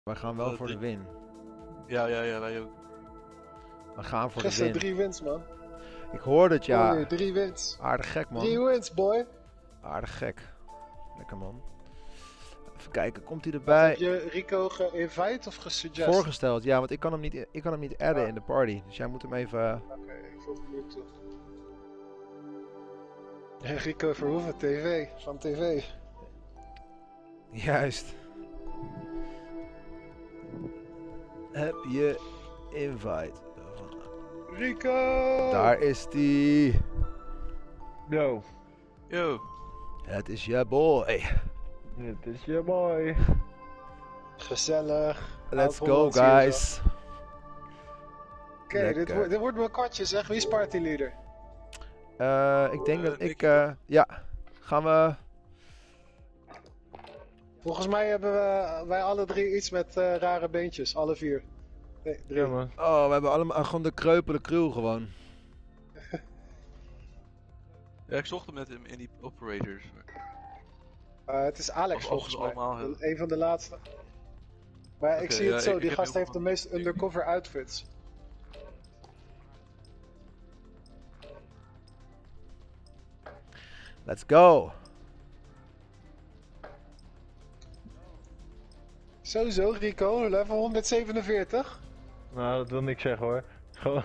We gaan wel voor de win. Ja, wij ook. We gaan voor de Gisteren win. 3 wins, man. Ik hoorde het, ja. Oh, 3 wins. Aardig gek, man. 3 wins, boy. Aardig gek. Lekker, man. Even kijken, komt hij erbij? Heb je Rico ge-invite of gesuggest? Voorgesteld, ja, want ik kan hem niet adden in de party. Dus jij moet hem even... Oké, ik voeg hem nu toe. Ja, Rico Verhoeven, TV. Van TV. Juist. Heb je invite? Rico! Daar is die. Yo. Yo. Het is je boy. Het is je boy. Gezellig. Let's Oud go, Hollands hier guys. zo. Oké, dit wordt mijn kwartje, zeg. Wie is partyleader? Ik denk dat ik... Nick. ja, gaan we... Volgens mij hebben wij alle 3 iets met rare beentjes. Alle 4. Nee, 3. Ja, man. Oh, we hebben allemaal gewoon de kreupele crew gewoon. Ja, ik zocht hem met hem in die operators. Het is Alex Als volgens ze mij. allemaal hebben. Een van de laatste. Maar ik Oké, zie het ja, zo, ik die heb gast heel heeft de veel meest undercover outfits. Let's go. Sowieso, Rico, level 147. Nou, dat wil niks zeggen hoor. Gewoon,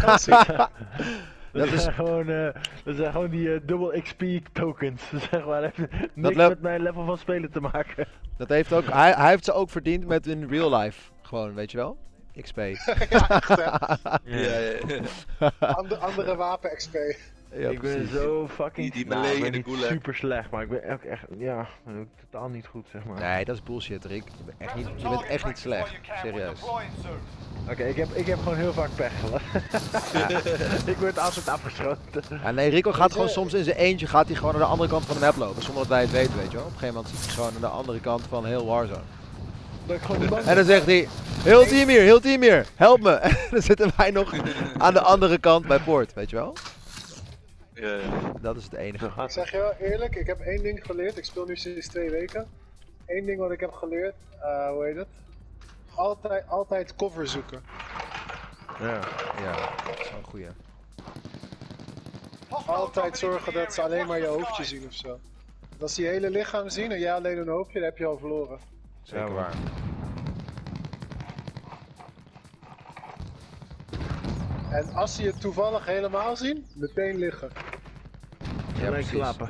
Dat is- dat zijn gewoon die double XP tokens. Zeg maar, dat heeft niks met mijn level van spelen te maken. Dat heeft ook... Hij heeft ze ook verdiend met in real life. Gewoon, weet je wel? XP. Ja, echt hè. Ja. Andere wapen-XP. Ja, Ik ben precies. zo fucking... Die nou, melee ik ben in de niet gulag. super slecht, maar ik ben ook echt... Ja, ook totaal niet goed zeg maar. Nee, dat is bullshit, Rick. Je bent echt niet slecht. Serieus. Oké, ik heb gewoon heel vaak pech gehad. Ik word altijd afgeschoten. Ja, nee, Rico gaat gewoon soms in zijn eentje gaat hij gewoon naar de andere kant van de map lopen. Zonder dat wij het weten, weet je wel. Op een gegeven moment zit hij gewoon aan de andere kant van heel Warzone. Dat ik gewoon die man... En dan zegt hij, heel team hier, help me. En dan zitten wij nog aan de andere kant bij Poort, weet je wel. Ja. Dat is het enige. Ik zeg je wel eerlijk, ik heb 1 ding geleerd. Ik speel nu sinds 2 weken. 1 ding wat ik heb geleerd, hoe heet het? Altijd cover zoeken. Ja. Ja, dat is wel een goeie. Altijd zorgen dat ze alleen maar je hoofdje zien of zo. Want als ze je hele lichaam zien en jij alleen een hoofdje, dan heb je al verloren. Zeker Ja, waar. En als ze je toevallig helemaal zien, meteen liggen. Ja, Ja, precies. slapen.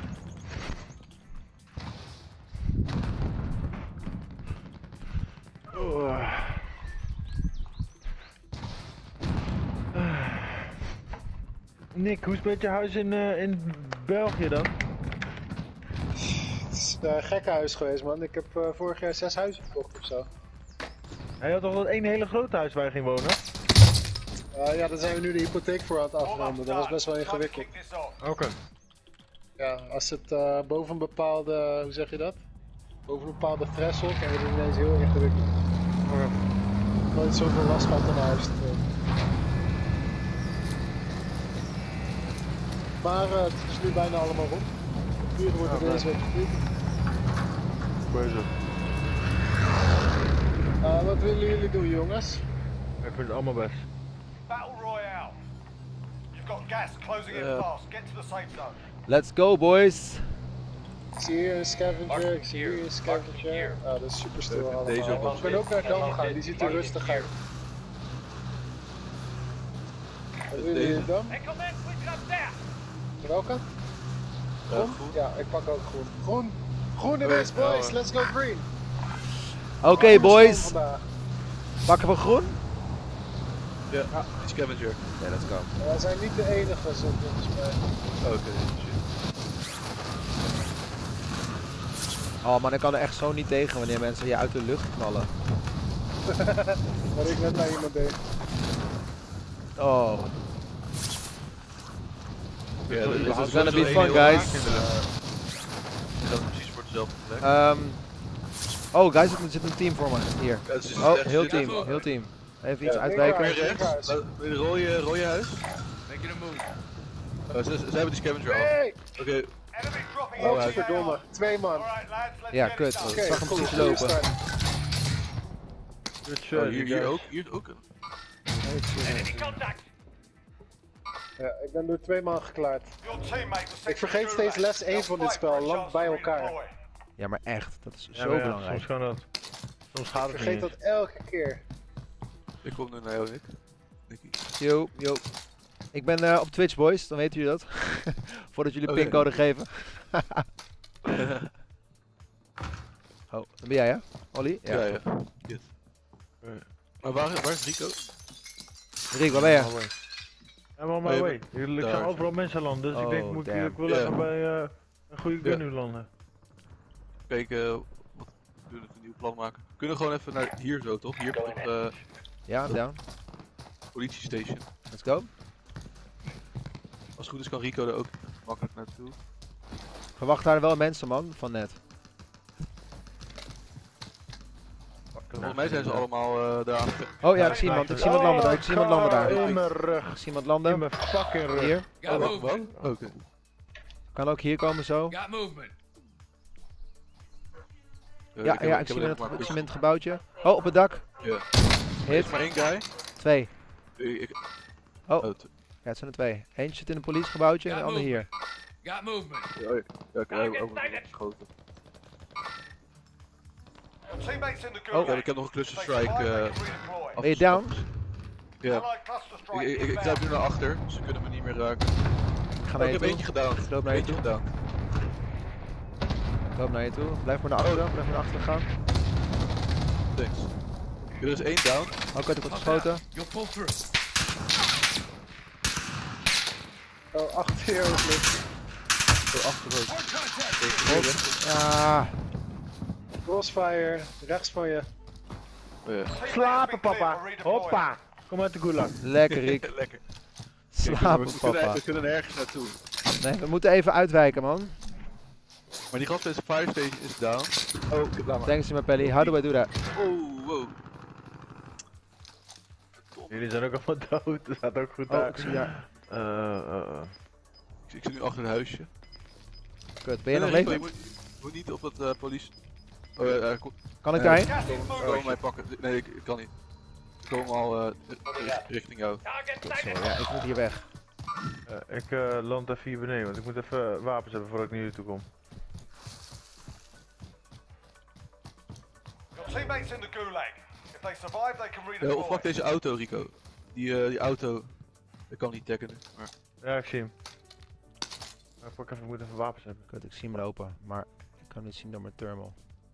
Nick, hoe is het met je huis in België dan? Het is een gekkenhuis geweest, man. Ik heb vorig jaar 6 huizen verkocht of zo. Hij had toch dat één hele grote huis waar je ging wonen? Ja, daar zijn we nu de hypotheek voor aan het afronden. Dat was best wel ingewikkeld. Oké. Ja, als het boven een bepaalde, hoe zeg je dat? Boven een bepaalde threshold, dan wordt het ineens heel ingewikkeld. Nooit zoveel last gehad aan huis te komen. Maar het is nu bijna allemaal rond. Hier wordt het deze week geflikt. Bezig. Wat willen jullie doen, jongens? Ik vind het allemaal best. Battle Royale. You've got gas closing in fast. Get to the safe zone. Let's go, boys. Ik zie hier een scavenger, ik zie hier een scavenger. Dat is super stil allemaal. We kunnen ook naar Dam gaan, die ziet er rustig uit. Wat willen jullie dan? Hey, come in, switch up there. Welke? Groen? Ja, ik pak ook groen. Groen! Groen it is, boys! Let's go green! Oké, boys. Vandaag. Pakken we groen? Ja, scavenger. Ja, let's go. Wij zijn niet de enige, zo volgens mij. Oké, shit. Oh man, ik kan er echt zo niet tegen wanneer mensen je uit de lucht knallen. Wat ik net naar iemand deed. Oh. Ja, This dat is gonna be sowieso fun, heel guys. laag in de lucht. En dat is precies voor dezelfde plek. Oh, guys, er zit een team voor me. Hier. Ja, het is Oh, echt heel super. team, heel team. Even iets Ja, uitwijken. ik Weer rechts, bij de rode huis. Making a move. Ze hebben die scavenger af. Hey! Oké, Enemy dropping Oh, into the verdomme. AR. 2 man. Alright, lads, let's Ja, get kut. it done. Ik zag hem cool, precies goede lopen. start. Hier ook een. Enemy contact. Ja, ik ben door 2 man geklaard. Your teammate was Ik vergeet steeds les 1 van dit spel, land bij elkaar. Ja, maar echt, dat is Ja, zo maar ja, belangrijk. soms kan dat. Soms gaat Ik het vergeet niet. dat elke keer. Ik kom nu naar jou, Nick. Nicky. Yo. Ik ben op Twitch, boys, dan weten jullie dat. Voordat jullie Oké. pincode geven. Oh, dan ben jij, hè? Ollie? Ja. Yes. Maar waar is Rico? Rick, waar ben je? I'm on my Oh, way. je Ik daar. zag overal mensen landen, dus ik Oh, denk moet damn. ik wel Ja. even bij een goede gun nu landen. Kijken wat we kunnen een nieuw plan maken. We kunnen gewoon even naar hier zo, toch? Hier op het Ja, I'm down. politiestation. Let's go. Als het goed is kan Rico er ook makkelijk naartoe. Verwacht daar wel mensen, man, van net. Volgens mij zijn ze allemaal daar aan het... Oh ja, ik zie iemand landen daar. Ik zie iemand landen daar. In mijn rug. Ik zie iemand In landen. mijn fucking rug. Hier. Got movement. Oké. Kan ook hier komen zo. Got movement. Ja, ik zie hem in het gebouwtje. Oh, op het dak. Ja. Er Hit. is maar één guy. 2. Oh, Ja, het zijn er 2. Eentje zit in een politiegebouwtje en de andere hier. Got movement. ja, ik heb ook geschoten. Your teammates in the Oh. Ja, gulag. ik heb nog een cluster They strike survive, they af. can redeploy. Ben je down? Ja. Allied cluster strike Ik inbound. kruip nu naar achter, ze kunnen me niet meer raken. Ik ga Oh, naar ik je heb toe. eentje gedaan. Ik loop naar je Eentje toe. gedaan. Ik loop naar je toe. Blijf maar naar achteren. Blijf maar naar achteren gaan. Thanks. Er is één down. Oké, ik word geschoten. You'll pull through. Oh, achter je ook ligt. Oh, achter ook. Hard contact. Ja. Crossfire, rechts van je. Oh, ja. Teammates Slapen, been cleared papa. for redeployment. Hoppa. Kom uit de gulag. Lekker, Rick. Lekker. Slapen, we papa. kunnen nergens naartoe. Nee, we moeten even uitwijken, man. Maar die gast in zijn fire station is down. Oh, laat maar. Thanks, my pelly. How do I do that? Oh, wow. Jullie zijn ook allemaal dood, dat staat ook goed Oh, daar. ik zie daar. Ik zit nu achter een huisje. Kut, ben je nog Nee, Rico, levend? je moet niet op het politie... Oh, Kan ik daarheen? Gas is komen moving. mij pakken. Nee, ik kan niet. Ze komen al richting jou. Target Sorry, sighted. ja, ik moet hier weg. Ik land even hier beneden, want ik moet even wapens hebben voordat ik naar jullie toe kom. Your teammates in the gulag. If they survive, they can Of pak redeploy. deze auto, Rico. Die auto. Ik kan niet taggen nu. Maar... Ja, ik zie hem. Maar ik moet even wapens hebben. Kut, ik zie hem lopen, maar ik kan niet zien door mijn thermal.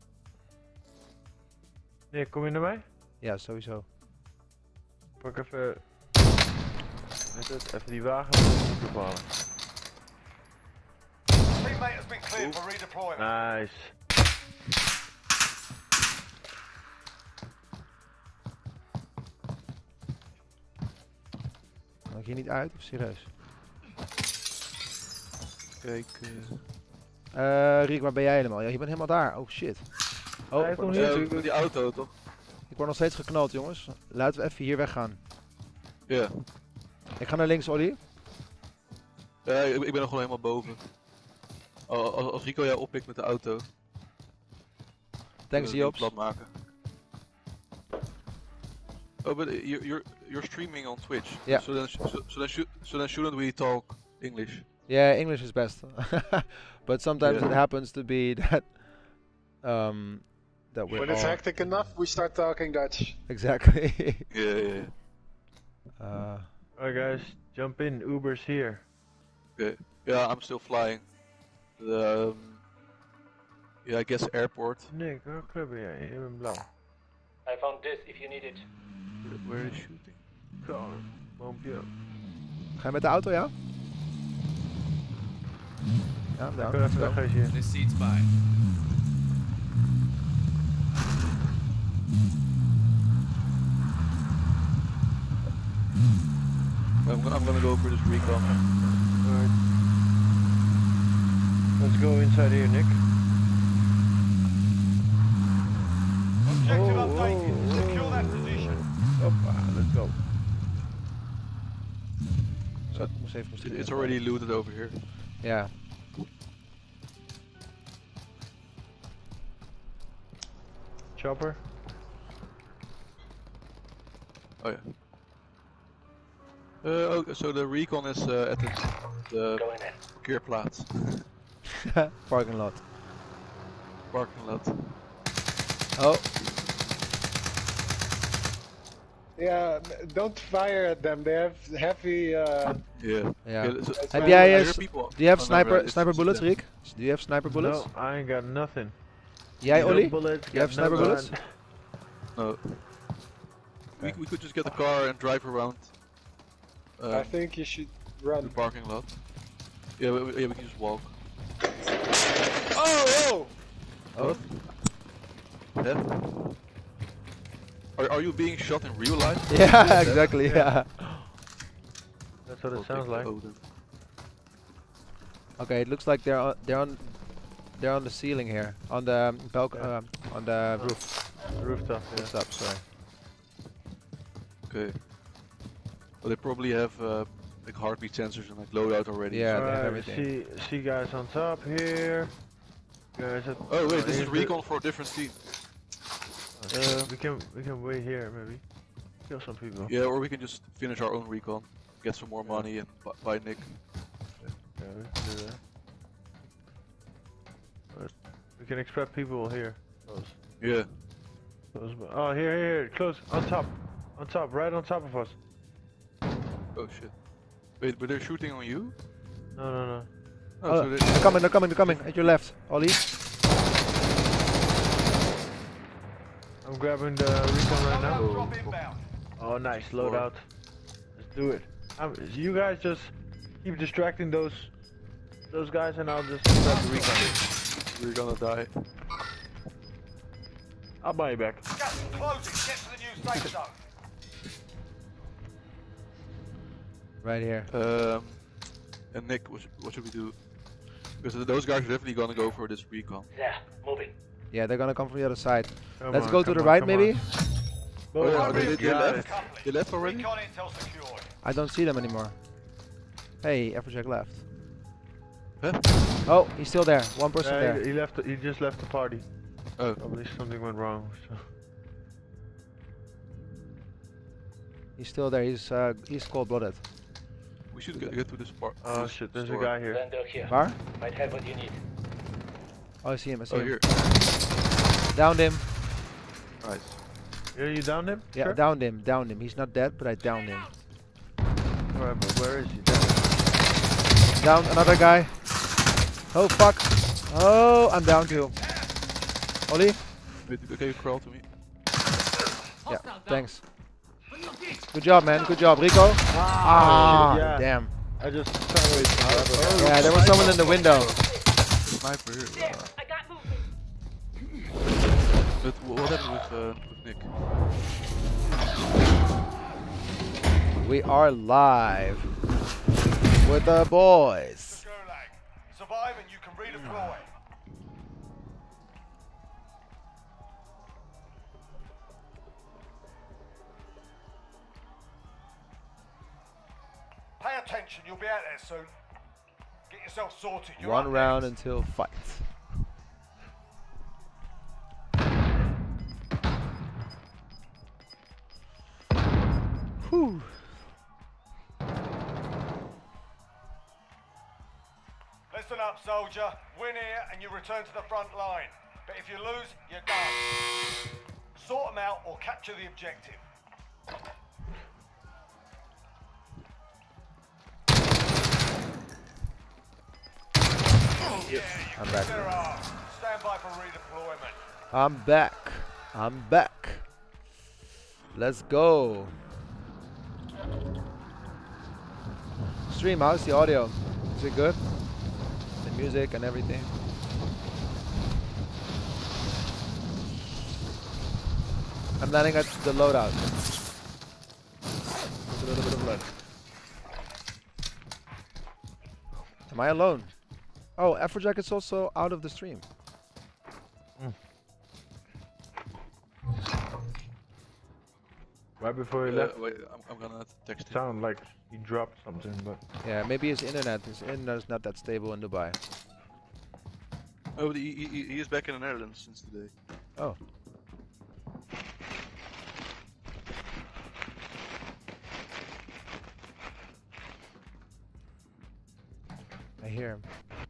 Nee, kom je naar mij? Ja, sowieso. Pak even... Weet het, even die wagen ophalen. Teammate has been cleared for redeployment. Nice. Kan ik hier niet uit, of serieus? Kijk. Riek, waar ben jij helemaal? Ja, je bent helemaal daar. Oh shit. Oh, Hij ik word, komt nog hier. steeds, Die auto toch? ik word nog steeds geknald, jongens. Laten we even hier weggaan. Ja. Ik ga naar links, Ollie. Ja, ik ben nog gewoon helemaal boven. Als Rico jou oppikt met de auto. Thanks, Jobs. Plat maken. Oh, but you're streaming on Twitch. Yeah. So then shouldn't we talk English? Yeah, English is best. But sometimes Yeah. it happens to be that that we're When it's all... hectic enough, we start talking Dutch. Exactly. Yeah. Alright guys, jump in, Uber's here. Okay. Yeah, I'm still flying. Yeah, I guess airport. Nick, welke kleur ben jij? Je bent blauw. I found this if you need it. Where is shooting? Car, boompje. Ga je met de auto, ja? Ja, Ik down. kan Let's even go. weg als je... This seat's mine. I'm gonna go for this recon. Alright. Let's go inside here, Nick. Objective updated. Secure that position. Hoppa, let's go. Zo, ik moest even It's already looted over here. Ja. Chopper. Oh yeah. Oh, so the recon is at the Going in. parkeerplaats. Parking lot. Parking lot. Oh, Yeah, don't fire at them. They have heavy. Yeah. yeah. Okay, so That's Heb why jij I hear s- people. do you have Oh, no, right, sniper it's bullets, them. Rick? Do you have sniper bullets? No, I ain't got nothing. Jij, No Ollie? bullets, You have got no sniper bullets? gun. No. We could just get the car and drive around. I think you should The run. parking lot. Yeah, we can just walk. Oh! Oh, Yeah. Are you being shot in real life? yeah, exactly. Yeah. That's what I'll it sounds take like. the Odin. Okay, it looks like they're on the ceiling here, on the on the roof. Rooftop, yeah. Rooftop, sorry. Okay. Well, they probably have like heartbeat sensors and like loadout already. Yeah, they have Alright, everything. see guys on top here. Guys at, Oh wait, this is here's the- recon for a different team. we can wait here maybe. Kill some people. Yeah, or we can just finish our own recon, get some more money and buy Nick. Yeah, we can do that. But we can expect people here. Yeah. Oh, here, close, on top, right on top of us. Oh shit. Wait, but they're shooting on you? No. Oh, Oh, so they're coming at your left, Ollie. I'm grabbing the recon right now. Drop inbound. Oh, nice, loadout. Let's do it. You guys just keep distracting those guys, and I'll just grab the recon. we're gonna die. I'll buy you back. Gas is closing. Get to the new safe zone. Right here. And Nick, what should we do? Because those guys are definitely gonna go for this recon. There, moving. Yeah, they're gonna come from the other side. Come Let's on, go to come the on, right, come maybe. on. Oh, yeah, they got left? Coupling. They left already? Recon intel secured. I don't see them anymore. Hey, Afrojack left. Huh? Oh, he's still there. One person Yeah, there. he left. He just left the party. Oh. Probably something went wrong. So. He's still there. He's cold-blooded. We should get to this part. Oh this shit, there's store. a guy here. Vendor here. Waar? Might have what you need. Oh, I see him. I see Oh, him. here. Downed him. Nice. Yeah, you downed him? Yeah, Sure? downed him. Downed him. He's not dead, but I downed him. Alright, but where is he? Down another guy. Oh fuck. Oh, I'm down too. Ollie? Wait, okay, you crawl to me. Yeah, thanks. Good job, man. Good job, Rico. Ah, shit, yeah. damn. I just found Yeah, there was someone in the window. Sniper. I got movement. But what happened with Nick? We are live with the boys. Gulag. Survive and you can redeploy. Pay attention, you'll be out there soon. Get yourself sorted. You're One up round next. until fight. Whew. Listen up, soldier. Win here and you return to the front line. But if you lose, you're done. Sort them out or capture the objective. I'm back. There are. Stand by for redeployment. I'm back. I'm back. Let's go. Stream, how's the audio? Is it good? The music and everything? I'm landing at the loadout. There's a little bit of blood. Am I alone? Oh, Afrojack is also out of the stream. right before he left. Wait, I'm gonna text him. Sound like he dropped something, but Yeah, maybe his internet is not that stable in Dubai. Oh, but he is back in the Netherlands since today. Oh. hear him.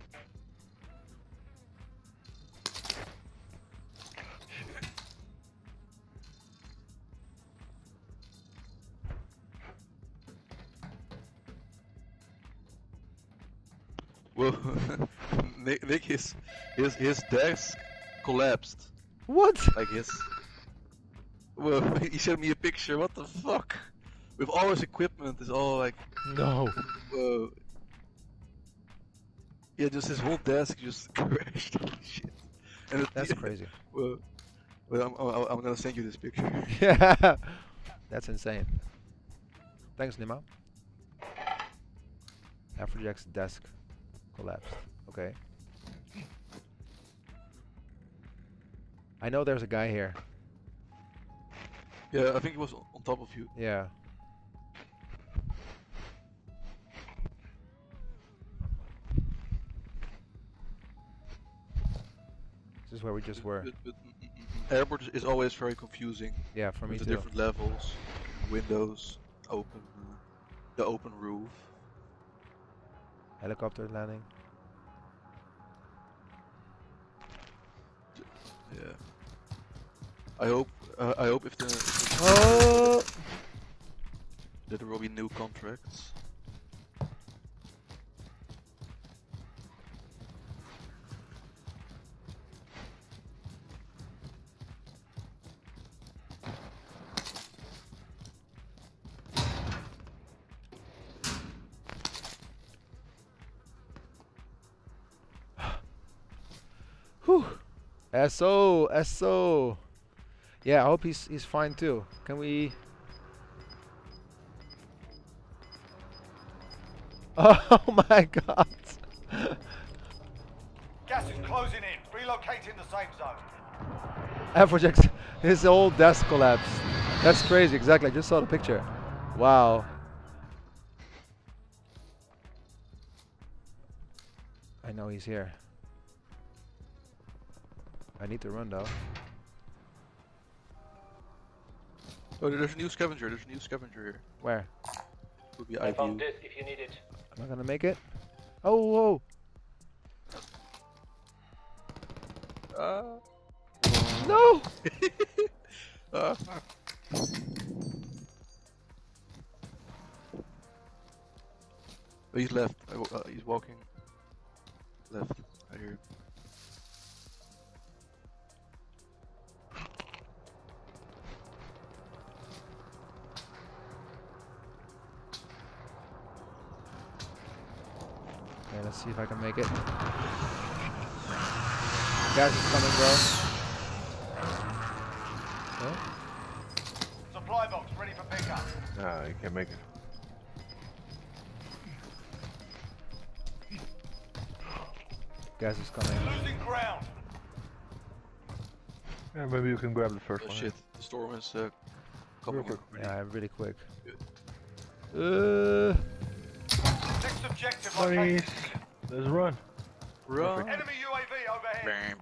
Well, Nick, his desk collapsed. What? Like his. Well, he sent me a picture. What the fuck? With all his equipment, is all like. No. Yeah, just his whole desk just crashed. Holy shit. And That's crazy. Well, I'm gonna send you this picture. Yeah. That's insane. Thanks, Nima. Afrojack's desk collapsed. Okay. I know there's a guy here. Yeah, I think he was on top of you. Yeah. This is where we just were. But airport is always very confusing. Yeah, for me With too. the different levels, windows, open, the open roof. Helicopter landing. Yeah. I hope if Oh! that there will be new contracts. Whew. SO. Yeah, I hope he's fine too. Can we? Oh my God. Gas is closing in. Relocating the safe zone. Afrojack's his whole desk collapsed. That's crazy. Exactly. I just saw the picture. Wow. I know he's here. I need to run though. Oh, there's a new scavenger. There's a new scavenger here. Where? Would be I IVU. found this if you need it. Am I gonna make it? Oh, whoa. No! Oh, he's left. He's walking left. I hear him. Okay, let's see if I can make it. Gas is coming, bro. Oh? Supply box ready for pickup. Nah, you can't make it. Gas is coming. Losing ground. Yeah, maybe you can grab the first Oh one. shit, the storm is coming in. Yeah, really quick. Next objective Nice. located. Let's run. Run! Enemy UAV overhead.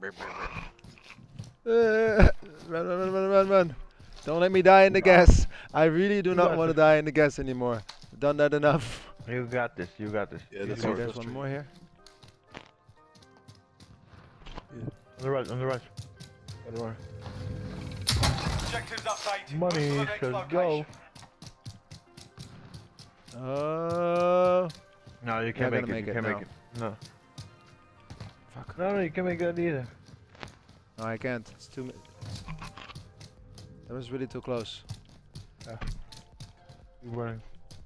Run. Don't let me die in the gas. I really do not got want to this. die in the gas anymore. I've done that enough. You got this. You got this. Yeah, that's Okay, our there's first one tree. more here. On the right. On the right. On the right. Objectives updated. Money, Move to the next let's go. location. No, you can't Not make gonna it. make You it, can't no. make it. No. Fuck. No, you can't make that either. No, I can't. It's too. That was really too close. You're running.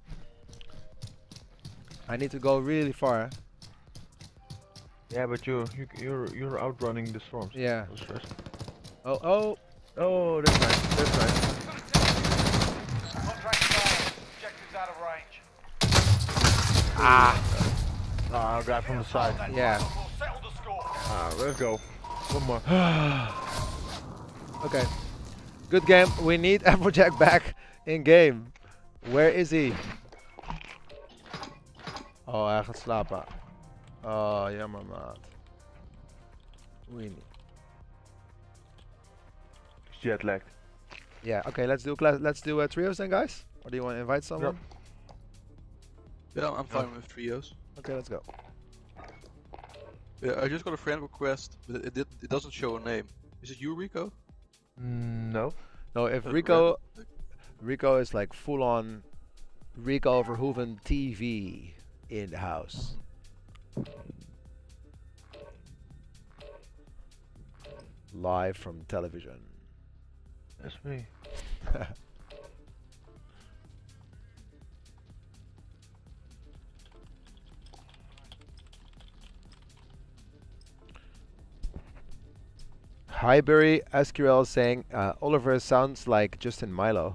I need to go really far. Yeah, but you're outrunning the storms. Yeah. That's stress. Oh. Oh, that's nice. That's nice. Contract failed. Objectives out of range. Ah, guy from the side. Yeah. We'll settle the score. Let's go. One more. Okay. Good game. We need Afrojack back in game. Where is he? Oh, hij gaat slapen. Oh, jammer maat. We need. Jet lagged. Yeah. Okay. Let's do trios then, guys. Or do you want to invite someone? Yeah, I'm fine with trios. Okay. Let's go. Yeah, I just got a friend request, but it doesn't show a name. Is it you, Rico? No. No, if That's Rico is like full on Rico Verhoeven TV in the house. Live from television. That's me. Highbury SQL saying Oliver sounds like Justin Milo.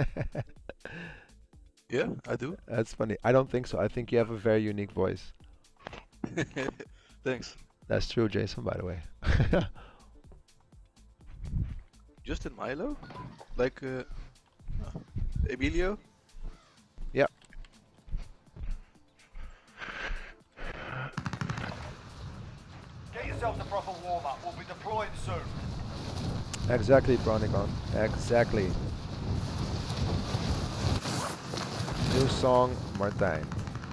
Yeah, I do. That's funny. I don't think so. I think you have a very unique voice. Thanks. That's true, Jason, by the way. Justin Milo? Like Emilio? Yeah. Get yourself a proper warm-up. We'll be deploying soon. Exactly, Bronigon. Exactly. New song, Martijn.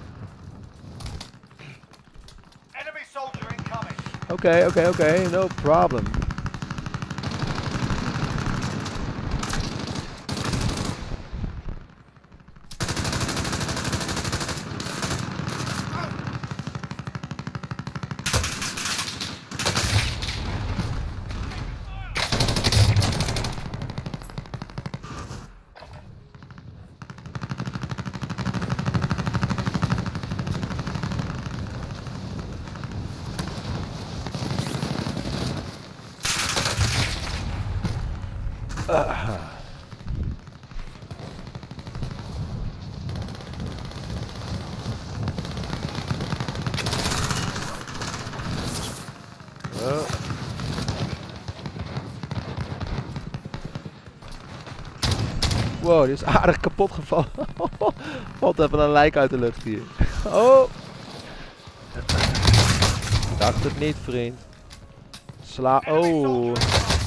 Enemy soldier incoming. Okay, no problem. Wow, die is aardig kapot gevallen. Valt even een lijk uit de lucht hier. Oh! Dacht het niet, vriend. Oh!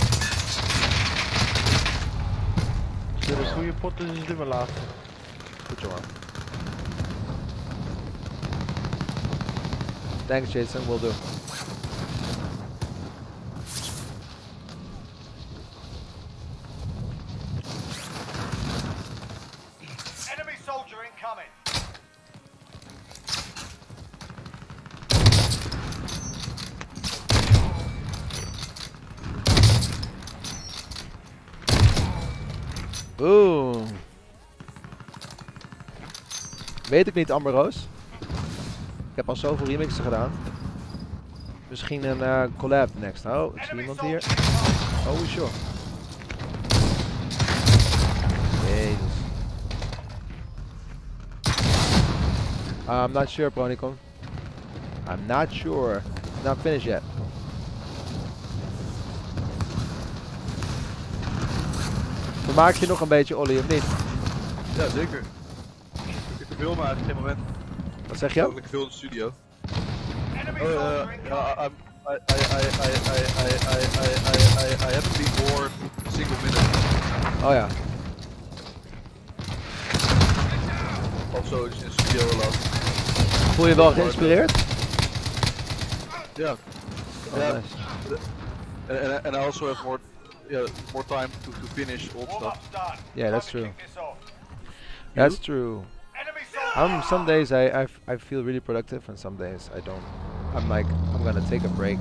Dit is een goede pot, dus is dit mijn laatste. Goed jongen. Thanks Jason, will do. Enemy soldier incoming. Oeh. Weet ik niet, Amber Roos. Ik heb al zoveel remixen gedaan. Misschien een collab next. Oh, ik zie iemand hier. Oh, sure. Jezus. I'm not sure, Bronicon. I'm not sure. Not finished yet. Vermaak je nog een beetje, Ollie, of niet? Ja, zeker. Ik verveel me eigenlijk geen moment. Wat zeg je? Ik veel in de studio. Enemy soldier incoming. I haven't been bored a single minute. Oh ja. Also, just in the studio a lot. Voel je wel geïnspireerd? Yeah. Oh, Yeah. nice. And I also have more time to finish old stuff. Warm-up's done. Yeah, that's Time to true. kick this off. That's true. Enemy soldier. Some days I feel really productive and some days I don't. I'm like, I'm gonna take a break.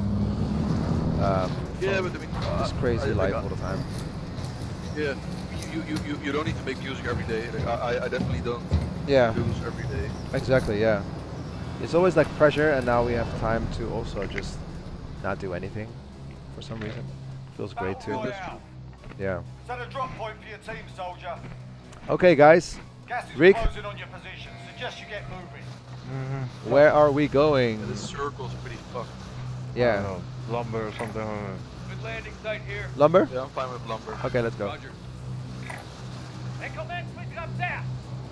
Yeah, but I mean, this crazy life all the time. Yeah, you don't need to make music every day. Like, I definitely don't Yeah, do this every day. exactly, yeah. It's always like pressure and now we have time to also just not do anything for some reason. Feels great too. Battle Royale. Yeah. Set a drop point for your team, soldier. Okay guys, Gas is Rick. closing on your position. Suggest you get moving. where are we going? This circle's pretty fucked. I Yeah. don't know, lumber or something. Good landing site here. Lumber? Yeah, I'm fine with lumber. Okay, let's go. Roger. Hey, command, switch it up there.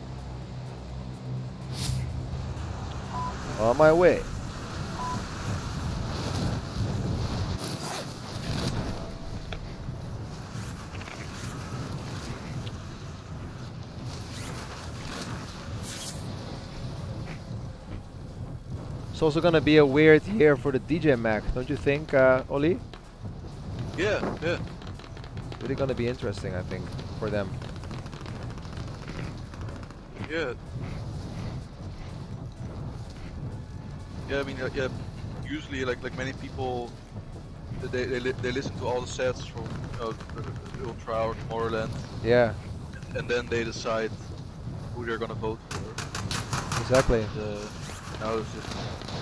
On my way. It's also gonna be a weird year for the DJ Mag, don't you think, Oli? Yeah, yeah. Really gonna be interesting, I think, for them. Yeah. Yeah, I mean, yeah. Usually, like many people, they listen to all the sets from Ultra or Tomorrowland, Yeah, and then they decide who they're gonna vote for. exactly. Now it's just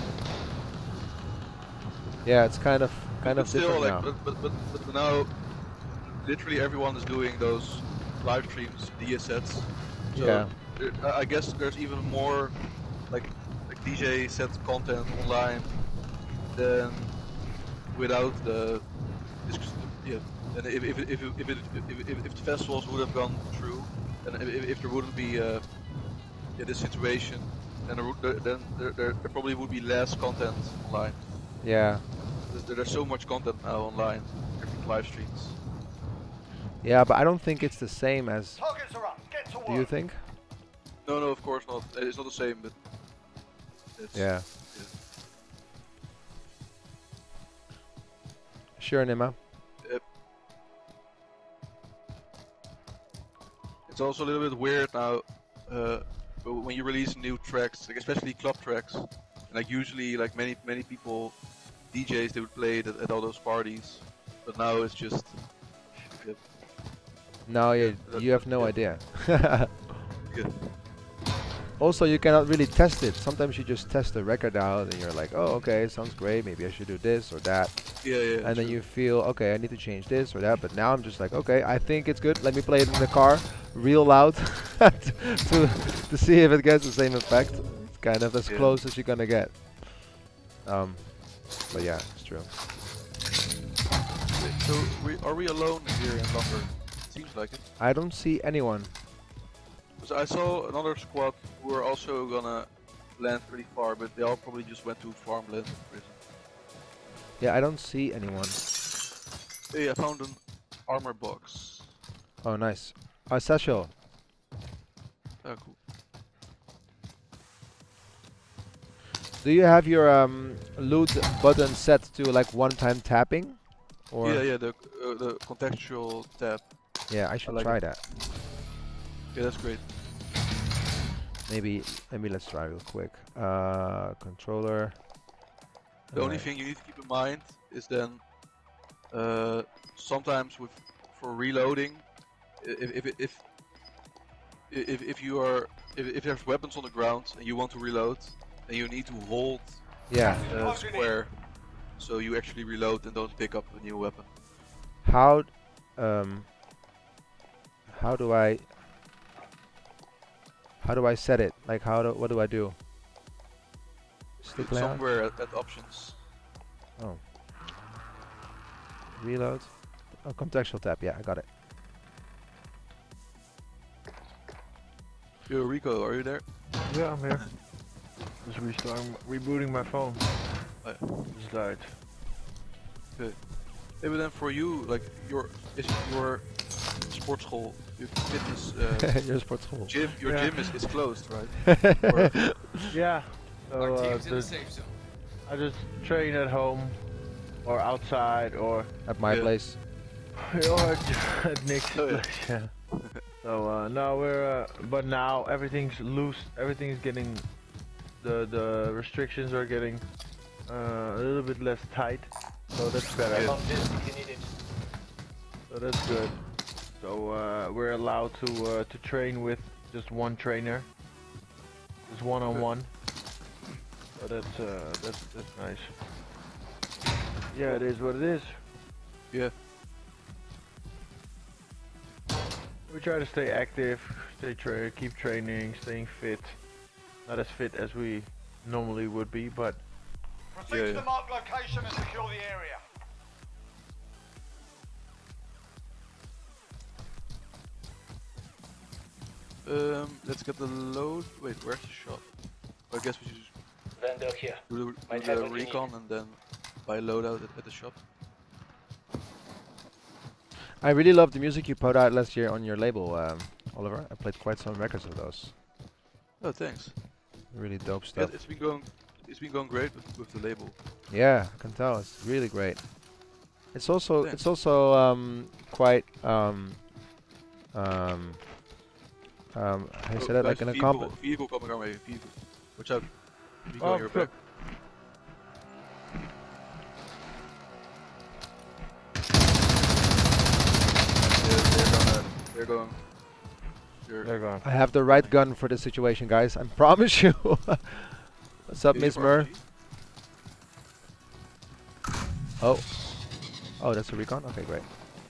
Yeah, it's kind of but still, different like, now. but now, literally everyone is doing those live streams, DS sets. So Yeah. I guess there's even more like DJ set content online than without the yeah. And if the festivals would have gone through, and if there wouldn't be this situation, then there probably would be less content online. Yeah. There's so much content now online, different live streams. Yeah, but I don't think it's the same as. Targets are up. Get to work. Do you think? No, of course not. It's not the same, but it's, Yeah. Sure, Nima. It's also a little bit weird now when you release new tracks, like especially club tracks. And like usually, like many people, DJs, they would play it at all those parties, but now it's just. No, you have no idea. Yeah. Also, you cannot really test it. Sometimes you just test the record out and you're like, oh, okay, it sounds great. Maybe I should do this or that. Yeah. And then you feel, okay, I need to change this or that. But now I'm just like, okay, I think it's good. Let me play it in the car real loud to see if it gets the same effect. It's kind of as close as you're gonna get. But yeah, it's true. So are we alone here in London? Seems like it. I don't see anyone. So I saw another squad who were also gonna land pretty far, but they all probably just went to farmland prison. Yeah, I don't see anyone. Hey, I found an armor box. Oh, nice. Oh, Satchel. Oh, cool. Do you have your loot button set to like one-time tapping? Or Yeah, the contextual tab. yeah, I should like try it. that. Yeah, that's great. Maybe let's try real quick. Controller. The only thing you need to keep in mind is then sometimes for reloading, if there's weapons on the ground and you want to reload, then you need to hold Yeah. square, so you actually reload and don't pick up a new weapon. How do I set it? Like what do I do? Stick layout? Somewhere at options. Oh. Reload. Oh, contextual tab. Yeah, I got it. Yo, Rico, are you there? Yeah, I'm here. Just rebooting my phone. Oh, yeah. Just died. Good. Hey, but then for you, like your sports school, your fitness Your sports hall. gym, your Yeah. gym is closed, right? Or- Yeah. So Our team's in the safe zone. I just train at home, or outside, or At my Yeah. place. at Nick's Oh, yeah. place. Yeah. So now we're, but now everything's loose. Everything's getting, the restrictions are getting a little bit less tight. So that's better. Yeah. So that's good. So we're allowed to train with just one trainer, just one-on-one. So that's nice. Yeah, it is what it is. Yeah. We try to stay active, keep training, staying fit. Not as fit as we normally would be, but Proceed Yeah, to yeah. the marked location and secure the area. Let's get the load. Wait, where's the shop? I guess we should Vendor here. do Might the have what you recon and then buy loadout at the shop. I really love the music you put out last year on your label, Oliver. I played quite some records of those. Oh, thanks. Really dope Yeah, stuff. it's been going. it's been going great with the label. Yeah, I can tell. It's really great. It's also Thanks. quite how you say that, like in a comp. Vehicle coming our way. Vehicle. Watch out. Vehicle Oh, on your back. They're going. They're gone. I have the right gun for the situation, guys. I promise you. What's up, Miss Mur? Oh. Oh, that's a recon? Okay, great.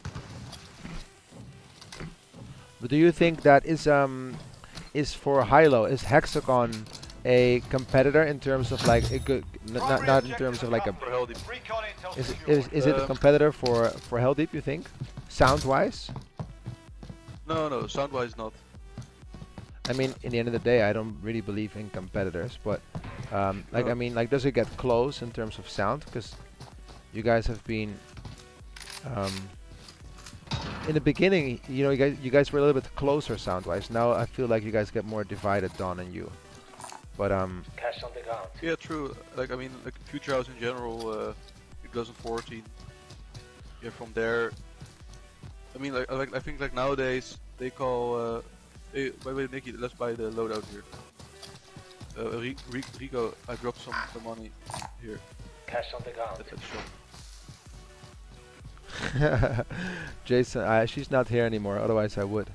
But do you think that is for Hilo, is Hexagon a competitor in terms of like a good, not in terms of like a, For Hell Deep. Recon intel is secure. it a competitor for Helldeep, you think? Sound wise? No, sound wise not. I mean, in the end of the day, I don't really believe in competitors, but like No. I mean, like, does it get close in terms of sound? Because you guys have been in the beginning, you know, you guys were a little bit closer sound-wise. Now I feel like you guys get more divided, Don and you. But Cash on the ground. Yeah, true. Like I mean, like Future House in general, 2014. Yeah, from there. I mean, like I think like nowadays they call. Hey, by the way, Nicky, let's buy the loadout here. Rico, I dropped some money here. Cash on the ground. That's at the shop. Jason, she's not here anymore. Otherwise, I would.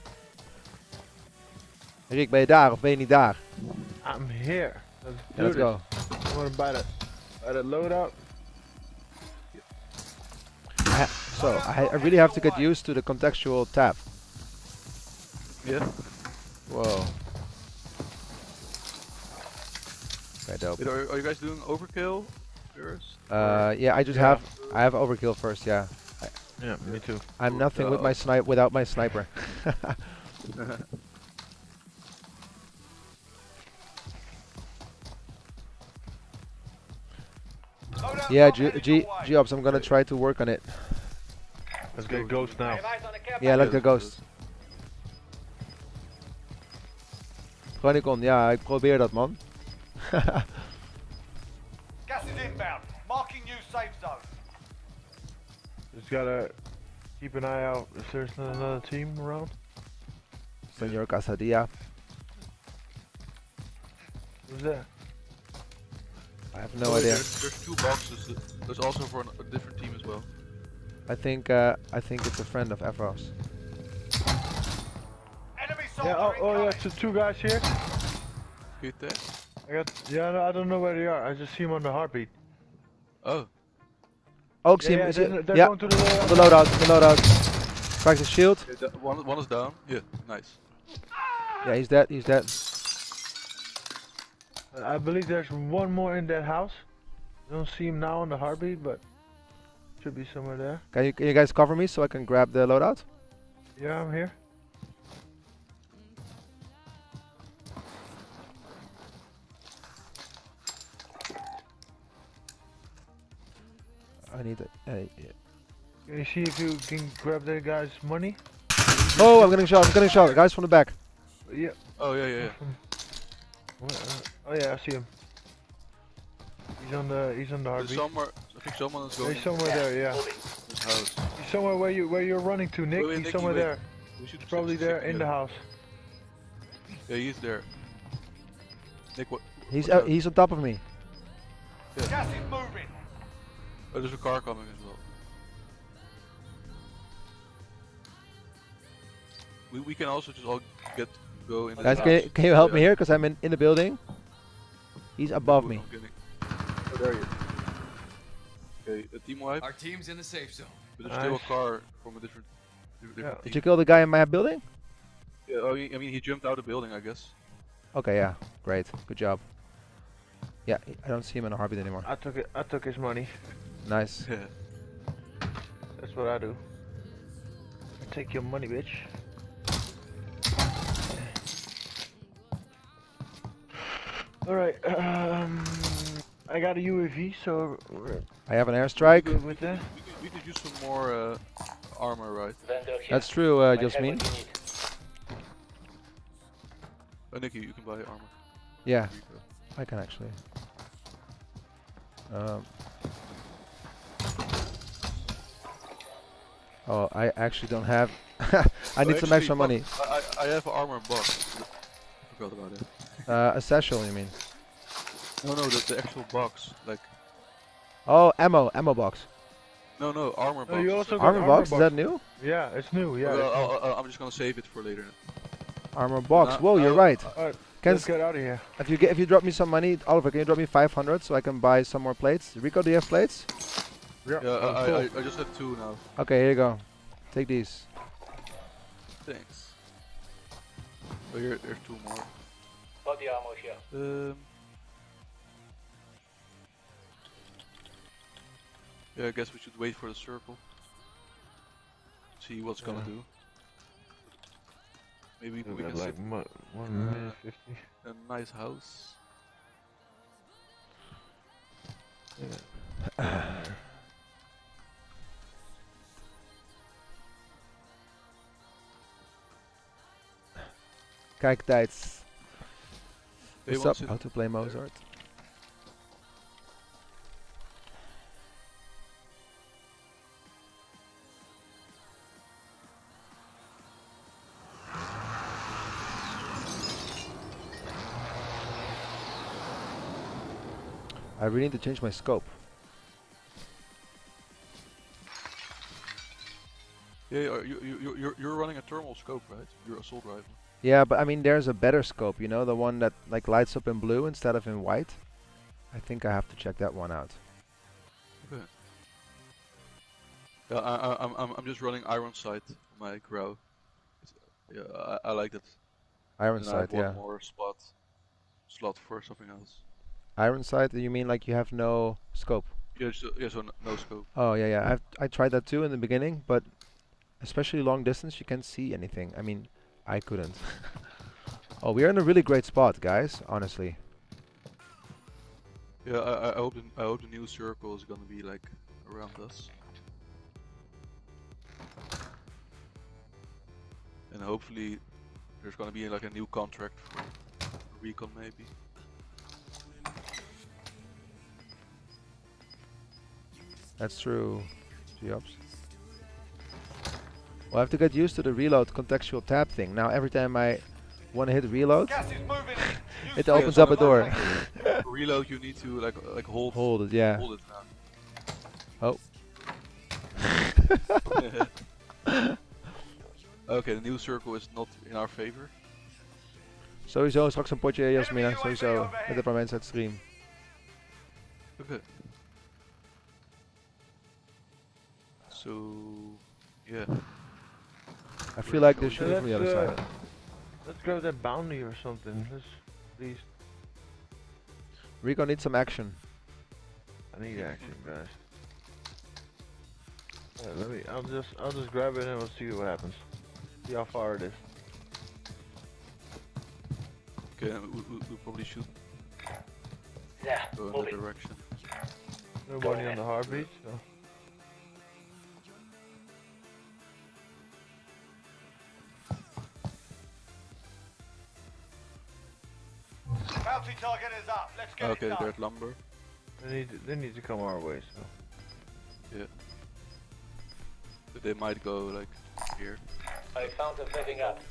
Rick, ben je daar of ben je niet daar? I'm here. Yeah, let's go. I want to buy that loadout. So I really have to get used to the contextual tab. Yeah. Whoa. Okay, dope. Wait, are you guys doing overkill first? Yeah, I just Yeah. I have overkill first. Yeah, Yeah, me too. I'm nothing with my without my sniper. Loadout Yeah, drop headed your way. Geops, I'm gonna try to work on it. Let's get Ghost now. Have eyes on the cap. Yeah, let's go Ghost. Chronicon, ja, ik probeer dat, man. Gas is inbound. Marking new safe zone. Just gotta keep an eye out if there's not another team around. Senor Casadilla. Who's that? I have no Oh, wait, idea. There's two boxes. There's also for a different team as well. I think it's a friend of Evros. Enemy soldier Yeah. Oh yeah. incoming. So two guys here. Good there. I got. Yeah. No, I don't know where they are. I just see them on the heartbeat. Oh. Oh, ik zie Yeah, hem. they're Ja, going to the the loadout, the loadout. Crack the shield. Okay, one is down. Yeah, nice. Yeah, he's dead, he's dead. I believe there's one more in that house. I don't see him now on the heartbeat, but should be somewhere there. Can you guys cover me so I can grab the loadout? Yeah, I'm here. I need it. Yeah. Can you see if you can grab that guy's money? Oh, I'm getting shot, Guys from the back. Yeah. Oh yeah. Oh yeah, I see him. He's on the There's heartbeat. somewhere. I think someone is going He's somewhere there, yeah. in this house. He's somewhere where you're running to, Nick. Wait, He's Nicky, somewhere wait. there. We should Probably there in the house. Yeah, he's there. Nick, what? He's watch out. he's on top of me. Gas is moving. Oh, there's a car coming as well. We can also just all go in the Guys, house. can you help me Yeah. here? Because I'm in the building. He's above me. I'm getting- Oh, there he is. Okay, a team wipe. Our team's in the safe zone. But there's still a Nice. car from a different Yeah. Did team. you kill the guy in my building? Yeah, oh, I mean, he jumped out of the building, I guess. Okay, yeah, great, good job. Yeah, I don't see him in a heartbeat anymore. I took his money. Nice. Yeah. That's what I do. I take your money, bitch. Alright, I got a UAV, so we're I have an airstrike. good with that. We could use some more armor, right? Vendor here. That's true, Might have Jasmine. what you need. Oh, Nicky, you can buy armor. Yeah, I can actually. Um, oh, I actually don't have. I need some extra money. I have an armor box. I forgot about it. A satchel, you mean? No, the actual box. Like, Oh, ammo box. no, armor box. Oh, you also got Armor box? Is that new? Yeah, it's new. Yeah. Well, I'm just gonna save it for later. Armor box. No, Whoa, you're right. Alright, Can let's get out of here. if you drop me some money, Oliver, can you drop me 500 so I can buy some more plates? Rico, do you have plates? Yeah, cool. I just have 2 now. Okay, here you go. Take these. Thanks. Oh, there's 2 more. Body armor here. Yeah, I guess we should wait for the circle. See what's gonna do. Maybe we can like sit 1 minute 50. a nice house. Kijktijd. They What's want up? sit How to play Mozart? I really need to change my scope. Yeah, you're running a thermal scope, right? Your assault rifle. Yeah, but I mean, there's a better scope, you know, the one that like lights up in blue instead of in white. I think I have to check that one out. Okay. Yeah, I'm just running iron sight on my Grau. Yeah, I like that. Iron And I sight, have one yeah. more slot for something else. Iron sight, you mean like you have no scope? Yeah, so no scope. Oh yeah, yeah. I tried that too in the beginning, but especially long distance, you can't see anything. I mean, I couldn't. Oh, we're in a really great spot, guys. Honestly. Yeah, I hope the new circle is gonna be like around us. And hopefully there's gonna be like a new contract for recon maybe. That's true. Geops. Well, I have to get used to the reload contextual tab thing. Now every time I want to hit reload, Gas is moving in. it Use opens the up a door. For reload you need to like hold Hold it, yeah. hold it now. Oh. Okay, the new circle is not in our favor. Sowieso straks een potje Jasmina. Sowieso. Met een paar mensen uit stream. Okay. So yeah. I feel like they're shooting from the other side. Let's grab that bounty or something. Let's please. Rico needs some action. I need action, guys. Let me. I'll just grab it and we'll see what happens. See how far it is. Okay, we probably should Yeah, go in that moving. direction. Nobody on the heartbeat. So. Bounty target is up. Let's get Okay, it they're done. at lumber. They need to come our way. So. Yeah. But they might go like here. I found them moving up.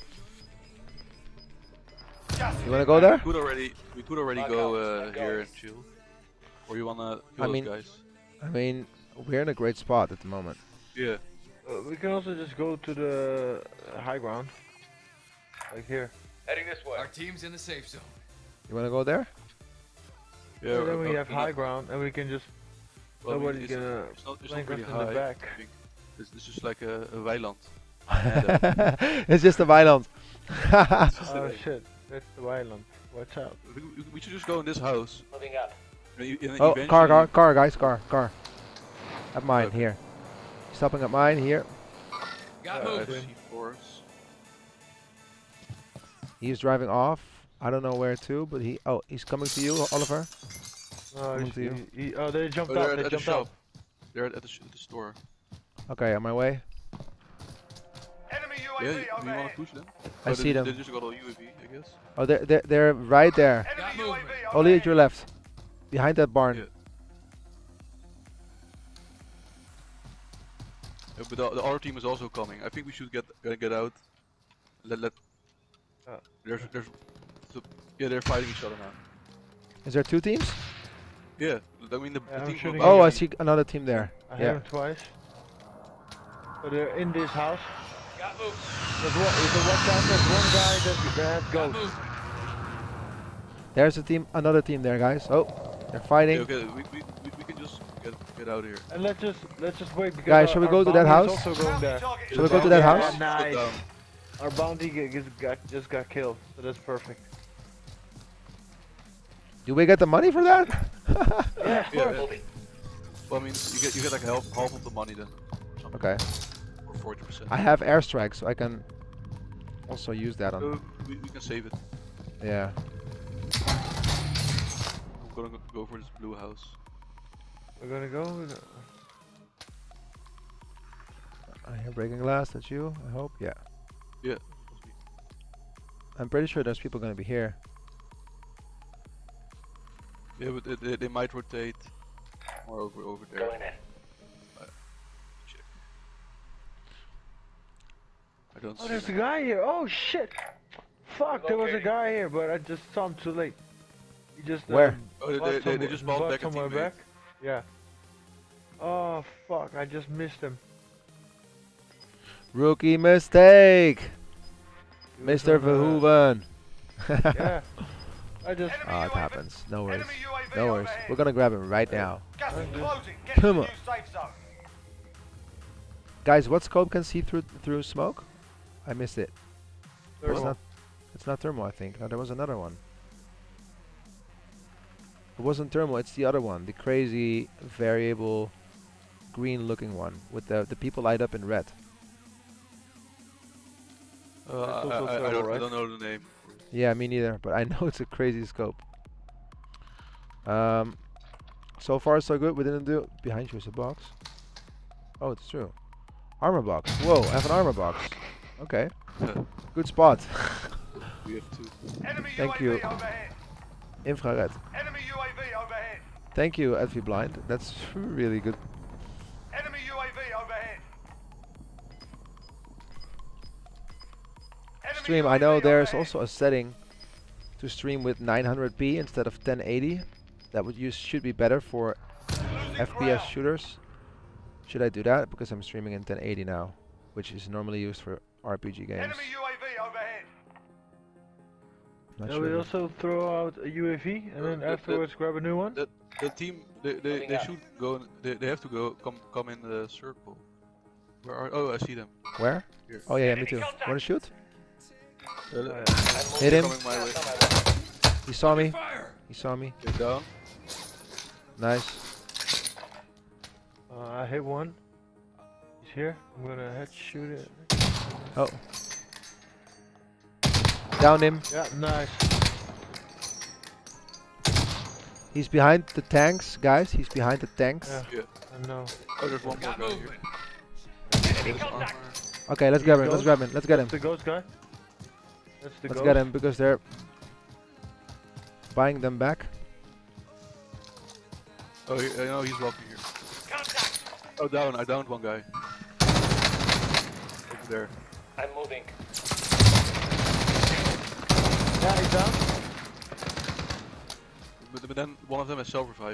Gas is You wanna go there? We could already Mark go out, here and chill. Or you wanna kill I those mean- guys? I mean, we're in a great spot at the moment. Yeah. We can also just go to the high ground. Like here. Heading this way. Our team's in the safe zone. You wanna go there? Yeah. And then we have no, high ground and we can just. well, I mean, nobody's gonna it's not flank really us in the high. back. I think. It's just like a weiland. It's just a violent. Oh shit, that's the island. Watch out. We should just go in this house. Moving up. Oh, car, eventually- guys, car. At mine, Okay. here. Stopping at mine, here. Got I have moving. C4s. He's driving off. I don't know where to, but he's coming to you, Oliver. No, Coming to you. oh, they jumped Oh, they're out. They at the jumped shop. out. They're at the store. Okay, on my way. enemy Yeah, UAV you wanna overhead. push them? I see them. They just got a UAV, I guess. Oh, they're right there. Enemy Got UAV movement. Only overhead. at your left. Behind that barn. Yeah. But the other team is also coming. I think we should get out. Let. There's so, yeah, they're fighting each other now. Is there 2 teams? Yeah, I mean the I'm team. shooting Oh, Yeah. I see another team there. I Yeah. hit him twice. So they're in this house. Got moved. There's watch out, there's one guy that has Got ghosts. moved. There's a team, another team there, guys. Oh, they're fighting. Okay, we can just get out here. And let's just wait because Guys, shall we go to that bounty is house? Also going there. Shall we go to that Yeah, house? Nice. Down. Our bounty just got killed, so that's perfect. Do we get the money for that? Yeah, of Yeah, course. yeah. Well, I mean, you get like half of the money then. Okay. Or 40%. I have airstrike, so I can also use that on. So we can save it. Yeah. I'm gonna go for this blue house. We're gonna go. I hear breaking glass. That's you, I hope. Yeah. Yeah. I'm pretty sure there's people gonna be here. Yeah, but they might rotate more over there. Going in. Check. I don't Oh, see there's a him. guy here. Oh shit! Fuck, there was a Okay. guy here, but I just saw him too late. He just Where? Oh, they just bought back a somewhere teammate. back. Yeah. Oh fuck! I just missed him. Rookie mistake, He was Mr. on, Verhoeven. Yeah. I just. Oh, it happens. No worries. Enemy UAV No worries. overhead. We're gonna grab him right now. Gas is closing. Get Come to on. the new safe zone. Guys, what scope can see through smoke? I missed it. It's Thermal. not. It's not thermal, I think. No, there was another one. It wasn't thermal. It's the other one, the crazy variable, green-looking one with the people light up in red. I don't know the name. Yeah, me neither. But I know it's a crazy scope. So far so good. We didn't do behind you is a box. Oh, it's true. Armor box. Whoa, I have an armor box. Okay, good spot. We have two. Enemy Thank UAV you. overhead. Infrared. Enemy UAV overhead. Thank you, Edvi Blind. That's really good. Enemy UAV overhead. Enemy Stream. I know UAV there's overhead. also a setting to stream with 900p instead of 1080. That would should be better for Losing FPS ground. shooters. Should I do that? Because I'm streaming in 1080 now, which is normally used for RPG games. Enemy UAV overhead. Not Shall sure we if- also throw out a UAV and then afterwards grab a new one? The team, they should go. They have to go come in the circle. Where are? Oh, I see them. Where? Here. Oh yeah, me too. Wanna shoot? Hit Hit him. Coming my way. He saw me. Fire! He saw me. Get down. Nice. I hit one. He's here. I'm gonna head shoot it. Oh. Down him. Yeah, nice. He's behind the tanks, guys. He's behind the tanks. Yeah. Yeah. I know. Oh, there's one more Got guy here. movement. There's armor. Okay, let's grab him. Let's grab him. Let's get him. That's the ghost guy. That's the Let's ghost. get him because they're buying them back. Oh, I know he's walking here. Oh, down. I downed one guy. Over there. I'm moving. Yeah, he's down. But then one of them has self-revive.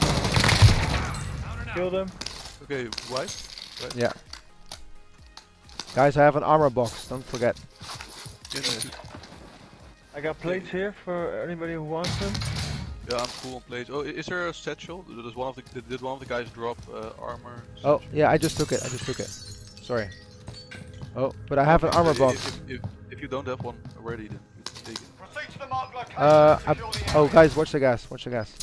Killed him. Okay, white? Yeah. Guys, I have an armor box. Don't forget. Yeah, no, I got plates here for anybody who wants them. yeah, I'm full on plates. Oh, is there a satchel? Does one of the did one of the guys drop armor? Oh, satchel? yeah, I just took it. I just took it. Sorry. Oh, but I have an armor box. If you don't have one already, then you can take it. Proceed to the marked location. I, Secure the oh, area. guys, watch the gas. Watch the gas.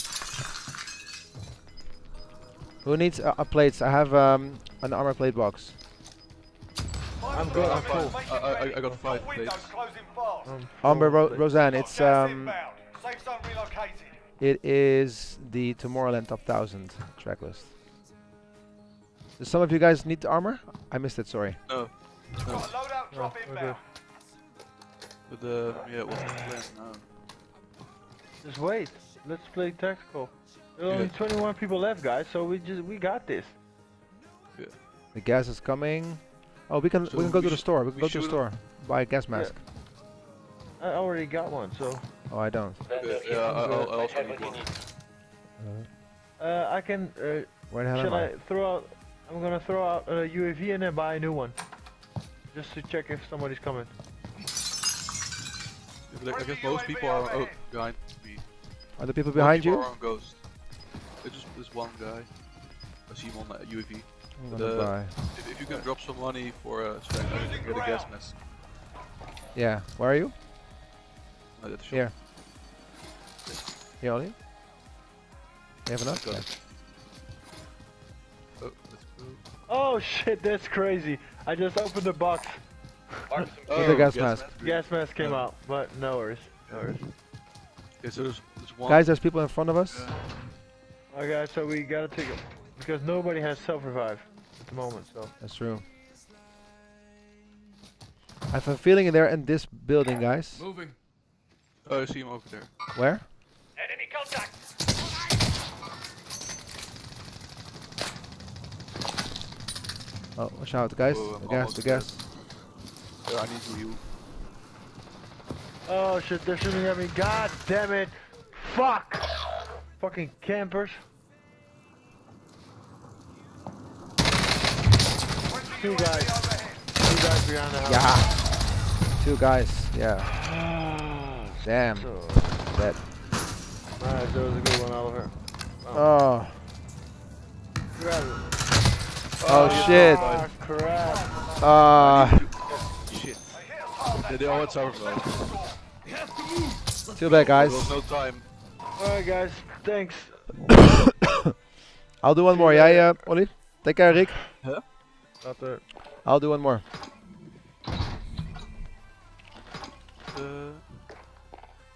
Who needs plates? I have an armor plate box. I'm good, I'm full. I got 5 Windows plates. closing fast. Amber Roseanne, it's Gas inbound. Safe zone relocated. it is the Tomorrowland Top 1000 track list. Do some of you guys need the armor? I missed it. Sorry. No. Got a loadout drop we're inbound. But yeah, what's the plan now? Just wait. Let's play tactical. There are only Yeah. 21 people left, guys. So we got this. The gas is coming. Oh, we can So go we to the sh- store. We can we go to the should- store. Buy a gas mask. I already got one, so Oh, I don't. Vendor Yeah, here. I Might also have need what you one. need. I can. Where the hell Shall am I throw out? I'm gonna throw out a UAV and then buy a new one, just to check if somebody's coming. Yeah, but I guess most people are behind me. Are the people Most behind people you? are on Ghost. It's just this one guy. I see him on UAV. I'm But, gonna buy. If you can drop some money for Sven, I can get a gas mask. Yeah. Where are you? That's shop. Here. Here, Ollie? You have enough? Got Yeah. it. Oh, let's go. Oh shit, that's crazy! I just opened the box. Mark some With the gas mask. Gas mask came out, but no worries. No worries. Okay, so there's one. Guys, there's people in front of us. Okay, so we gotta take it because nobody has self-revive at the moment. So That's true. I have a feeling they're in this building, guys. Moving. Oh, I see him over there. Where? enemy contact. Oh, watch out, guys. Oh, I'm The gas, almost the dead. gas. I need to heal. oh shit, they're shooting at me. God damn it! Fuck! Fucking campers. Two guys. Two guys behind the house. Yeah. Two guys. Yeah. Damn. So, Dead. nice, that was a good one, Oliver. Oh. Grab it. Oh, shit. Ah, crap. Ah. Shit. Yeah, they all had self-revive. Too bad, There guys. was no time. Alright, guys, thanks. I'll do one more. Yeah, Ollie. Take care, Rick. Not there. I'll do one more. Uh,